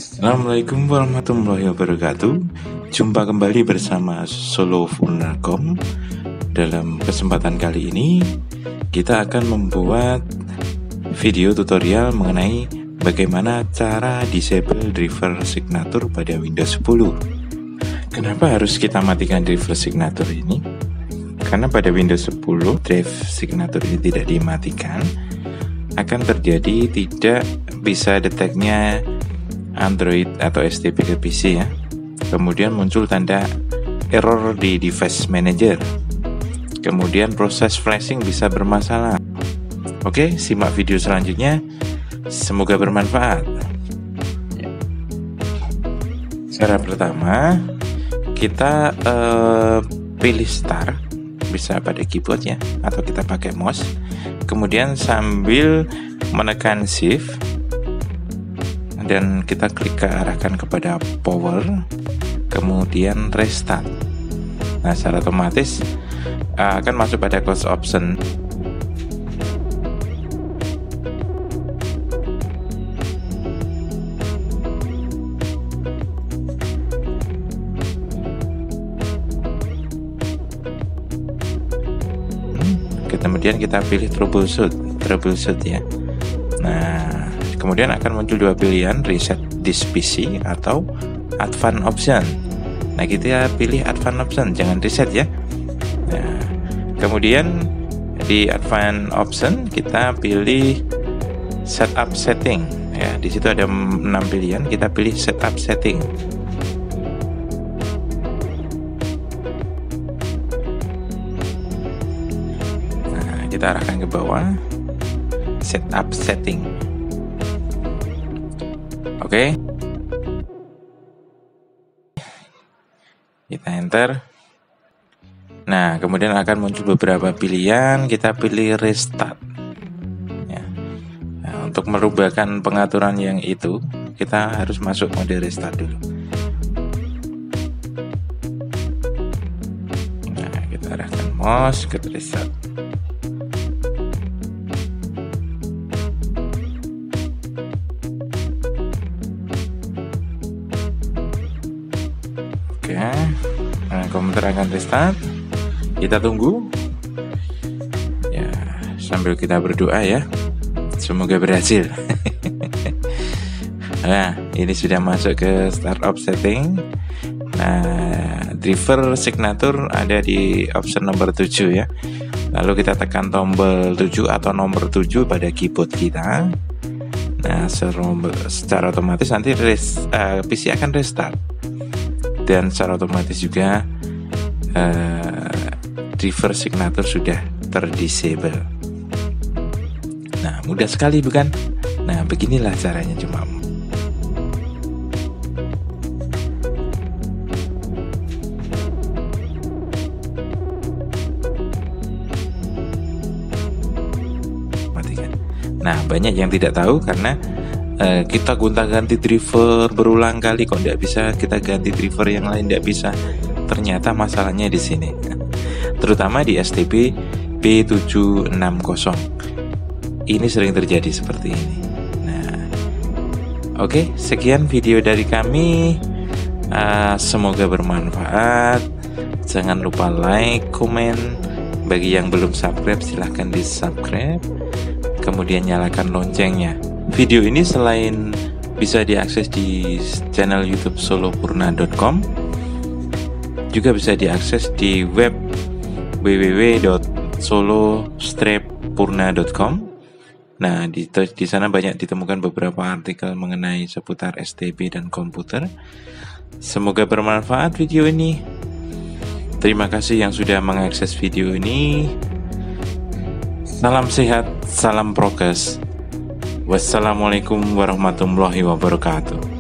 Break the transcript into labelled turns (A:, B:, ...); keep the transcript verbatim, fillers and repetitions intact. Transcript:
A: Assalamualaikum warahmatullahi wabarakatuh. Jumpa kembali bersama Solo Purna dot com. Dalam kesempatan kali ini kita akan membuat video tutorial mengenai bagaimana cara disable driver signature pada Windows sepuluh. Kenapa harus kita matikan driver signature ini? Karena pada Windows sepuluh drive signature ini tidak dimatikan, akan terjadi tidak bisa deteknya Android atau S T P ke P C ya. Kemudian muncul tanda error di device manager. Kemudian proses flashing bisa bermasalah. Oke, simak video selanjutnya. Semoga bermanfaat. Cara pertama, kita uh, pilih start, bisa pada keyboard ya, atau kita pakai mouse. Kemudian sambil menekan shift dan kita klik ke arahkan kepada power, kemudian restart. Nah, secara otomatis uh, akan masuk pada close option. Kemudian kita pilih troubleshoot, troubleshoot ya. Nah, kemudian akan muncul dua pilihan, reset this P C atau advanced option. Nah, kita pilih advanced option, jangan reset ya. Nah, kemudian di advanced option kita pilih setup setting ya. Di situ ada enam pilihan, kita pilih setup setting. Nah, kita arahkan ke bawah, setup setting. Oke, kita enter. Nah, kemudian akan muncul beberapa pilihan. Kita pilih restart ya. Nah, untuk merubahkan pengaturan yang itu, kita harus masuk mode restart dulu. Nah, kita arahkan mouse ke restart. Oke, nah, komputer akan restart. Kita tunggu ya, sambil kita berdoa ya, semoga berhasil. Nah, ini sudah masuk ke startup setting. Nah, driver signature ada di option nomor tujuh ya. Lalu kita tekan tombol tujuh atau nomor tujuh pada keyboard kita. Nah, secara otomatis nanti res, uh, P C akan restart. Dan secara otomatis juga uh, driver signature sudah terdisable. Nah, mudah sekali bukan? Nah, beginilah caranya cuma. Matikan. Nah, banyak yang tidak tahu karena Uh, kita gonta-ganti driver berulang kali, kok tidak bisa kita ganti driver yang lain, tidak bisa. Ternyata masalahnya di sini, terutama di S T P B tujuh enam nol. Ini sering terjadi seperti ini. Nah, oke, okay, sekian video dari kami. Uh, semoga bermanfaat. Jangan lupa like, komen. Bagi yang belum subscribe, silahkan di subscribe. Kemudian nyalakan loncengnya. Video ini selain bisa diakses di channel YouTube Solo Purna dot com, juga bisa diakses di web w w w dot solo purna dot com. Nah, di, di sana banyak ditemukan beberapa artikel mengenai seputar S T P dan komputer. Semoga bermanfaat video ini. Terima kasih yang sudah mengakses video ini. Salam sehat, salam prokes. Wassalamualaikum warahmatullahi wabarakatuh.